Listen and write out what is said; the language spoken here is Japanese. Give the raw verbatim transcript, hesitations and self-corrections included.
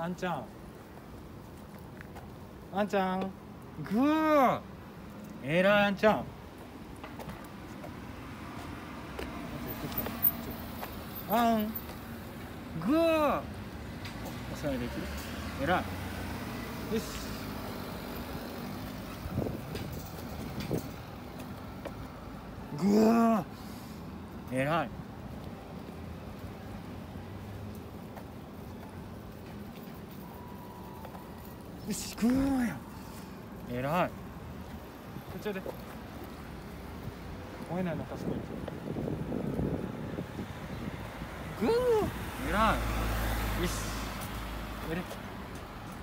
あんちゃんあんちゃんグーえらいあんちゃんあんグーおさえできるえらいよしグーえらいよしグーやえらいこっちで燃えないの賢いグーえらいよしやれ